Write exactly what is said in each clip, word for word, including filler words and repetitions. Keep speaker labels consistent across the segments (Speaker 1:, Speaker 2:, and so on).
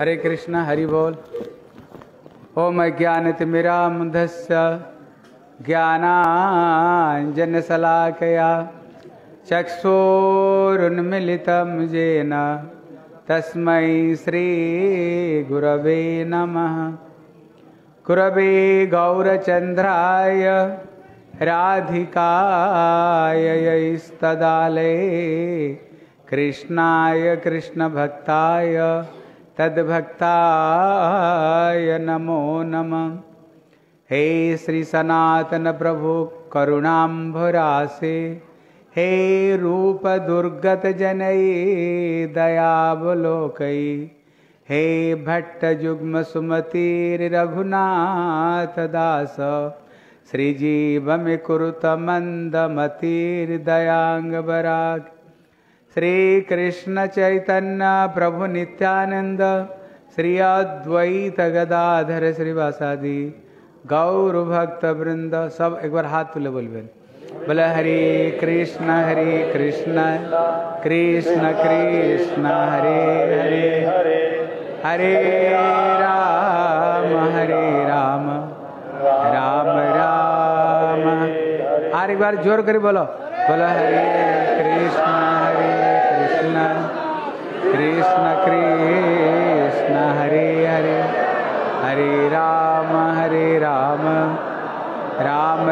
Speaker 1: हरे कृष्ण हरि बोल। ओम ज्ञानतिमिरान्धस्य ज्ञानाञ्जनशलाकया चक्षुरुन्मिलितं येन तस्मै श्रीगुरवे नमः। गुरवे गौरचन्द्राय राधिकाय यैस्तदालये कृष्णाय कृष्णभक्ताय तद्भक्ताय नमो नमः। हे श्री सनातन प्रभु करुणाम्भरासे, हे रूप दुर्गत जनये दयावलोकये, हे भट्ट जुग्म सुमति रघुनाथ दास, श्रीजीवमि कुरुत मंदमतिर्दयांग बराग। श्री कृष्ण चैतन्य प्रभु नित्यानंद, श्री अद्वैत गदाधर श्रीवासादि गौर भक्त वृंद। सब एक बार हाथ तुले बोलबे, बोले हरे कृष्ण हरे कृष्ण कृष्ण कृष्ण हरे हरे हरे राम हरे राम राम राम। और एक बार जोर कर बोलो, बोलो हरे कृष्ण हरे कृष्ण कृष्ण कृष्ण हरे हरे हरे राम हरे राम राम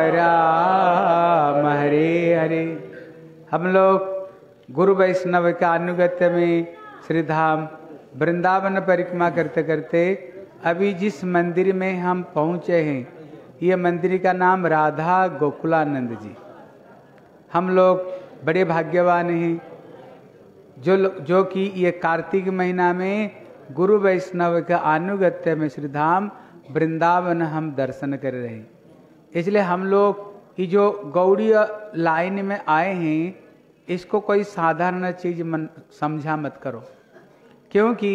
Speaker 1: राम हरे हरे। हम लोग गुरु वैष्णव के अनुगत्य में श्री धाम वृंदावन परिक्रमा करते करते अभी जिस मंदिर में हम पहुँचे हैं, ये मंदिर का नाम राधा गोकुलानंद जी। हम लोग बड़े भाग्यवान हैं जो जो कि ये कार्तिक महीना में गुरु वैष्णव के अनुगत्य में श्री धाम वृंदावन हम दर्शन कर रहे हैं। इसलिए हम लोग ये जो गौड़ीय लाइन में आए हैं, इसको कोई साधारण चीज मन समझा मत करो, क्योंकि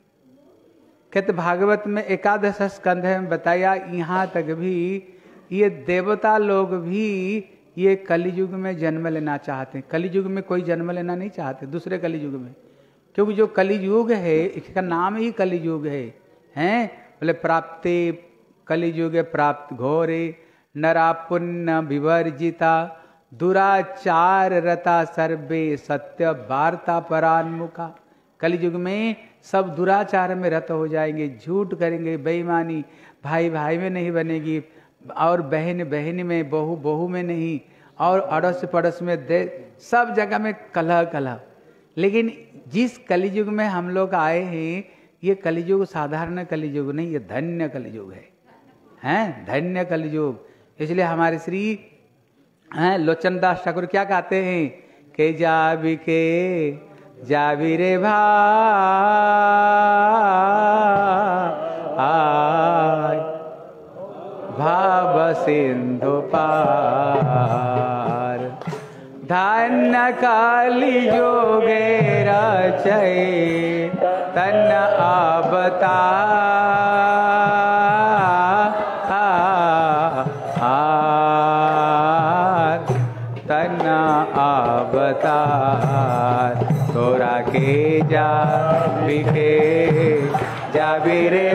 Speaker 1: कहते भागवत में एकादश स्कंध में बताया, यहाँ तक भी ये देवता लोग भी ये कलियुग में जन्म लेना चाहते हैं। कलियुग में कोई जन्म लेना नहीं चाहते, दूसरे कलियुग में, क्योंकि जो कलियुग है इसका नाम ही कलियुग है हैं बोले प्राप्ति कलियुग प्राप्त घोरे नरा पुण्य विवर्जिता दुराचार रता सर्वे सत्य वार्ता परान्मुखा। कलियुग में सब दुराचार में रत हो जाएंगे, झूठ करेंगे, बेईमानी, भाई भाई में नहीं बनेगी, और बहन बहन में, बहू बहू में नहीं, और अड़ोस पड़ोस में दे, सब जगह में कलह कलह। लेकिन जिस कलियुग में हम लोग आए हैं, ये कलियुग साधारण कलियुग नहीं, ये धन्य कलियुग है, हैं धन्य कलियुग। इसलिए हमारे श्री हैं लोचन दास ठाकुर क्या कहते हैं कि जाबी के जाबी रे भाई भाव सिंधु पार धन्य कलियुगे रचय तन्न अवतार तन्न अवतार तोरा के जाबी के जाबी रे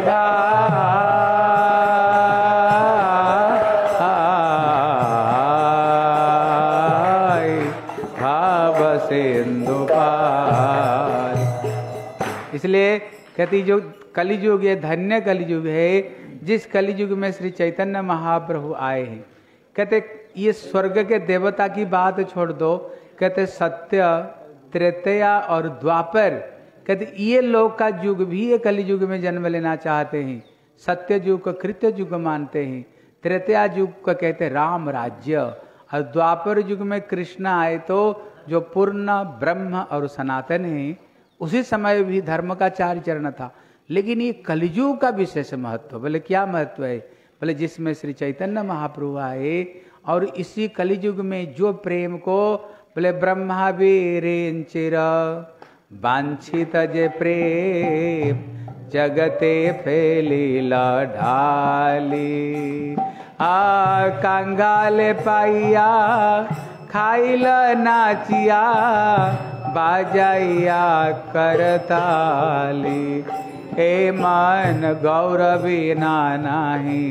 Speaker 1: भाई भाव सिंधु पार। इसलिए कहती जो कलियुग ये धन्य कलियुग है, जिस कलियुग में श्री चैतन्य महाप्रभु आए हैं। कहते ये स्वर्ग के देवता की बात छोड़ दो, कहते सत्य त्रेतया और द्वापर, कहते ये लोग का युग भी ये कलियुग में जन्म लेना चाहते हैं। सत्य युग को कृत्य युग मानते हैं, त्रेतया युग को कहते राम राज्य, और द्वापर युग में कृष्ण आए तो जो पूर्ण ब्रह्म और सनातन है। उसी समय भी धर्म का चार चरण था, लेकिन ये कलियुग का विशेष महत्व। बोले क्या महत्व है? बोले जिसमें श्री चैतन्य महाप्रभु आए, और इसी कलियुग में जो प्रेम को बोले ब्रह्मा वीरेंचिर वांछित जे प्रेम जगते फैलीला ढाली आ कंगाले पाइया खाइल नाचिया बाजाइया करताली ए मन गौरवी ना नाही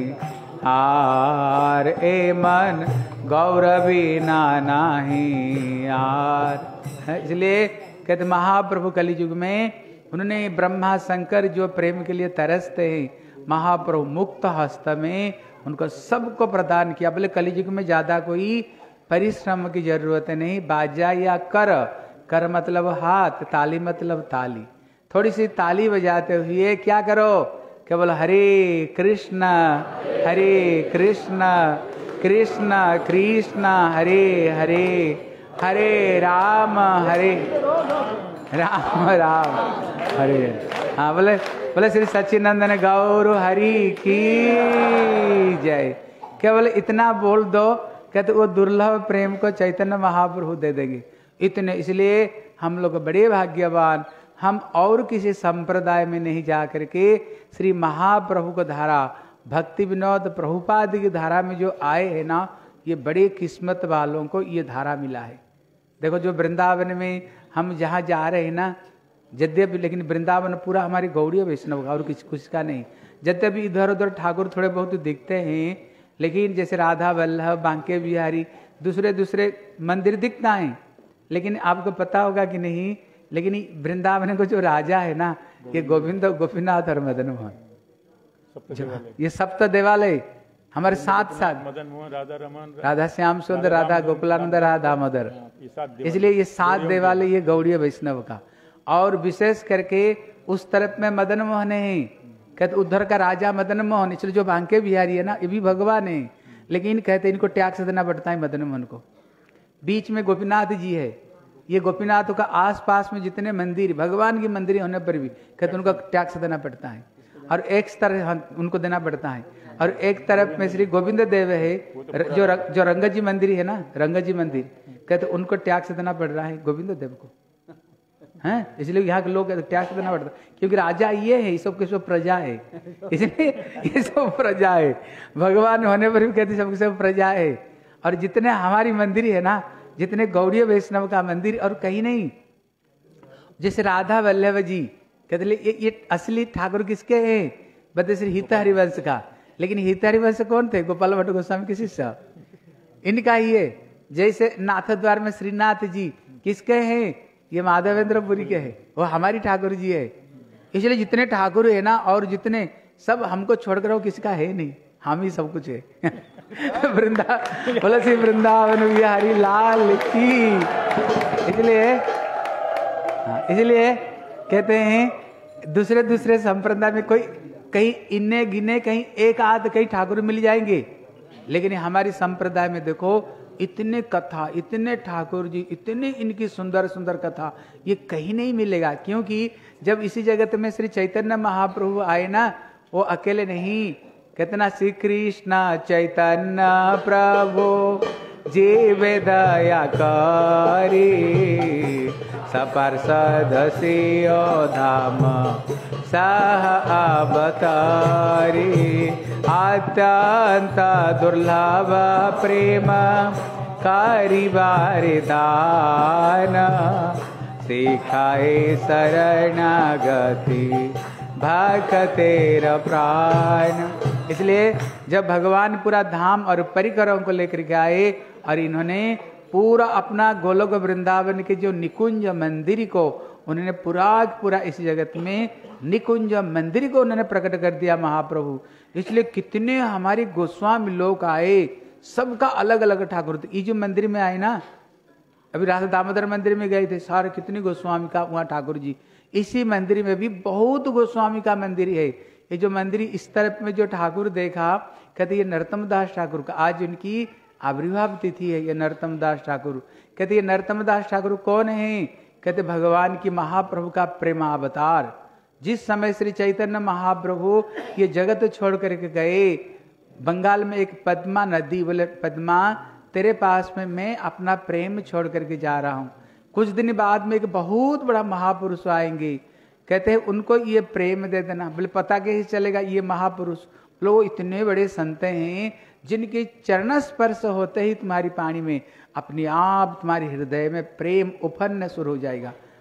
Speaker 1: आर, ए मन गौरवी ना नाही आर। इसलिए कहते महाप्रभु कलि युग में उन्होंने ब्रह्मा शंकर जो प्रेम के लिए तरसते हैं, महाप्रभु मुक्त हस्त में उनको सबको प्रदान किया। बोले कलि युग में ज्यादा कोई परिश्रम की जरूरत नहीं, बाजा या कर, कर मतलब हाथ, ताली मतलब ताली, थोड़ी सी ताली बजाते हुए क्या करो, केवल हरे कृष्ण हरे कृष्ण कृष्ण कृष्ण हरे हरे, हरे राम हरे राम राम हरे। हाँ बोले बोले श्री सच्चिदानंद गौर हरि की जय। केवल इतना बोल दो, कहते वो दुर्लभ प्रेम को चैतन्य महाप्रभु दे देंगे इतने। इसलिए हम लोग बड़े भाग्यवान, हम और किसी संप्रदाय में नहीं जा करके श्री महाप्रभु को धारा, भक्ति विनोद प्रभुपाद की धारा में जो आए हैं ना, ये बड़े किस्मत वालों को ये धारा मिला है। देखो जो वृंदावन में हम जहाँ जा रहे हैं ना, यद्यपि लेकिन वृंदावन पूरा हमारी गौड़ीय वैष्णव का और किसी कुछ का नहीं। यद्यपि इधर उधर ठाकुर थोड़े बहुत दिखते हैं, लेकिन जैसे राधा वल्लभ, बांके बिहारी, दूसरे दूसरे मंदिर दिखता है, लेकिन आपको पता होगा कि नहीं, लेकिन वृंदावन को जो राजा है ना, ये गोविंद गोपीनाथ और मदन मोहन, ये सप्त देवालय हमारे साथ साथ,
Speaker 2: मदन मोहन, राधा रमन,
Speaker 1: राधा श्याम सुंदर, राधा गोकुलानंद, राधा मदर, इसलिए ये सात देवालय ये गौड़ीय वैष्णव का। और विशेष करके उस तरफ में मदन मोहन है, कहते उधर का राजा मदन मोहन, इसलिए जो बांके बिहारी है ना, ये भी भगवान है, लेकिन कहते इनको टैक्स देना पड़ता है मदन मोहन को। बीच में गोपीनाथ जी है, ये गोपीनाथ का आसपास में जितने मंदिर, भगवान की मंदिर होने पर भी कहते उनको टैक्स देना पड़ता है, और एक तरफ उनको देना पड़ता है, और एक तरफ में श्री गोविंद देव है, जो जो रंग जी मंदिर है ना, रंग जी मंदिर, कहते उनको टैक्स देना पड़ रहा है गोविंद देव को, हैं। इसलिए यहाँ के लोग टैक्स देना पड़ता है, क्योंकि राजा ये है, सब के सब प्रजा है, इसलिए ये सब प्रजा है, भगवान होने पर भी कहते सबके सब प्रजा है। और जितने हमारी मंदिर है ना, जितने गौड़ीय वैष्णव का मंदिर और कहीं नहीं, जैसे राधा वल्लभ जी कहते ये, ये असली ठाकुर किसके हैं, बता श्री हित हरिवंश का, लेकिन हित हरिवंश कौन थे, गोपाल भट्ट गोस्वामी के शिष्य, इनका ही है। जैसे नाथ द्वार में श्रीनाथ जी किसके हैं, ये माधवेंद्रपुरी के हैं, वो हमारी ठाकुर जी है। इसलिए जितने ठाकुर है ना, और जितने सब हमको छोड़कर वो किसी का है नहीं, हम ही सब कुछ है। वृंदा बोला श्री वृंदावन बिहारी लाल की। इसलिए इसलिए कहते हैं दूसरे दूसरे संप्रदाय में कोई कहीं इन्ने गिने कहीं एक आध कहीं ठाकुर मिल जाएंगे, लेकिन हमारी संप्रदाय में देखो इतने कथा, इतने ठाकुर जी, इतने इनकी सुंदर सुंदर कथा, ये कहीं नहीं मिलेगा। क्योंकि जब इसी जगत में श्री चैतन्य महाप्रभु आए ना, वो अकेले नहीं, कहते ना श्री कृष्ण चैतन्य प्रभु जीवे दया करी, सपार्षद सियो धाम सह अवतारी, अत्यंत दुर्लभ प्रेम करिबारे दान, सिखाए शरणागति भक्तेर प्राण। इसलिए जब भगवान पूरा धाम और परिकरों को लेकर के आए, और इन्होंने पूरा अपना गोलोक वृंदावन के जो निकुंज मंदिर को उन्होंने पूरा पूरा इस जगत में निकुंज मंदिर को उन्होंने प्रकट कर दिया महाप्रभु। इसलिए कितने हमारे गोस्वामी लोग आए, सबका अलग अलग ठाकुर थे। ये जो मंदिर में आए ना, अभी राधा दामोदर मंदिर में गए थे, सारे कितने गोस्वामी का वहाँ ठाकुर जी। इसी मंदिर में भी बहुत गोस्वामी का मंदिर है। ये जो मंदिर इस तरफ में जो ठाकुर देखा, कहते ये नरोत्तम दास ठाकुर का आज उनकी आविर्भाव तिथि है। ये नरोत्तम दास ठाकुर, कहते ये नरोत्तम दास ठाकुर कौन है, कहते भगवान की महाप्रभु का प्रेमावतार। जिस समय श्री चैतन्य महाप्रभु ये जगत छोड़ करके गए, बंगाल में एक पद्मा नदी, बोले पद्मा तेरे पास में मैं अपना प्रेम छोड़ करके जा रहा हूँ। कुछ दिन बाद में एक बहुत बड़ा महापुरुष आएंगे, कहते हैं उनको ये प्रेम दे देना। बोले पता कैसे चलेगा ये महापुरुष? लोग इतने बड़े संत हैं जिनके चरण स्पर्श होते ही तुम्हारी पानी में अपने आप तुम्हारे हृदय में प्रेम उफनना शुरू हो जाएगा।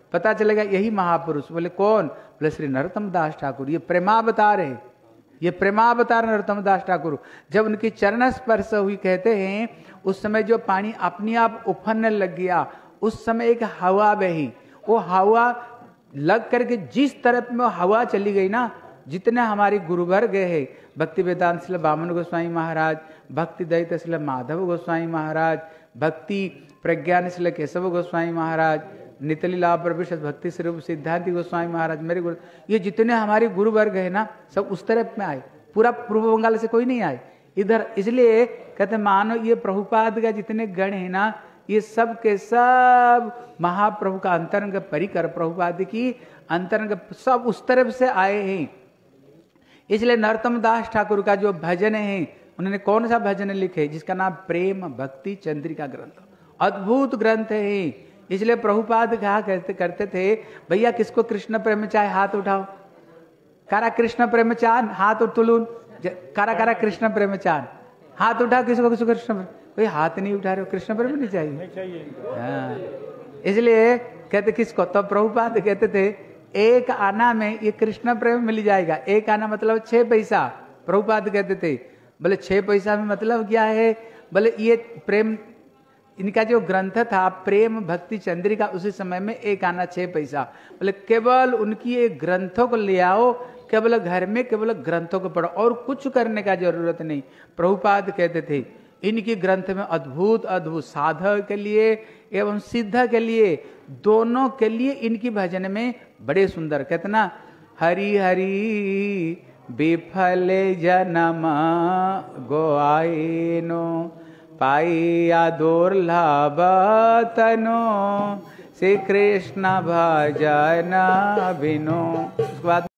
Speaker 1: पता चलेगा यही महापुरुष। बोले कौन? बोले श्री नरोत्तम दास ठाकुर, ये प्रेमावतार है, ये प्रेमावतार नरोत्तम दास ठाकुर। जब उनकी चरण स्पर्श हुई, कहते हैं उस समय जो पानी अपने आप उफनने लग गया, उस समय एक हवा बही, वो हवा लग करके जिस तरफ में हवा चली गई ना, जितने हमारे गुरुवर गए हैं, भक्ति वेदांत श्रील वामन गोस्वामी महाराज, भक्ति दयित श्रील माधव गोस्वामी महाराज, भक्ति प्रज्ञान श्रील केशव गोस्वामी महाराज, नितलीला प्रविष्ट भक्ति स्वरूप सिद्धांति गोस्वामी महाराज, मेरे गुरु, ये जितने हमारे गुरु वर्ग है ना, सब उस तरफ में आए। पूरा पूर्व बंगाल से कोई नहीं आए इधर। इसलिए कहते मानो ये प्रभुपाद का जितने गण है ना, ये सब के सब महाप्रभु का अंतरंग परिकर, प्रभुपाद की अंतरंग, सब उस तरफ से आए हैं। इसलिए नरोत्तम दास ठाकुर का जो भजन है, उन्होंने कौन सा भजन लिखे, जिसका नाम प्रेम भक्ति चंद्रिका ग्रंथ, अद्भुत ग्रंथ है। इसलिए प्रभुपाद कहा कहते करते थे, भैया किसको कृष्ण प्रेम चाहे हाथ उठाओ, कारा कृष्ण प्रेम चान हाथ उठलून, कारा कारा कृष्ण प्रेम चान हाथ उठाओ, किसको किसको कृष्ण प्रेम, कोई हाथ नहीं उठा रहे हो, कृष्ण प्रेम नहीं चाहिए, नहीं चाहिए। हाँ, इसलिए कहते किसको, तो प्रभुपाद कहते थे एक आना में ये कृष्ण प्रेम मिल जाएगा। एक आना मतलब छह पैसा, प्रभुपाद कहते थे। बोले छह पैसा में मतलब क्या है? बोले ये प्रेम, इनका जो ग्रंथ था प्रेम भक्ति चंद्रिका, उसी समय में एक आना छह पैसा। बोले केवल उनकी एक ग्रंथों को ले आओ, केवल घर में केवल ग्रंथों को पढ़ो, और कुछ करने का जरूरत नहीं। प्रभुपाद कहते थे इनकी ग्रंथ में अद्भुत अद्भुत साधक के लिए एवं सिद्ध के लिए, दोनों के लिए इनकी भजन में बड़े सुंदर। कहते ना, हरि हरि विफल जन्म गोआइनो पाइया दुर्लभ तनो, श्री कृष्ण भजन बिनो। उसके बाद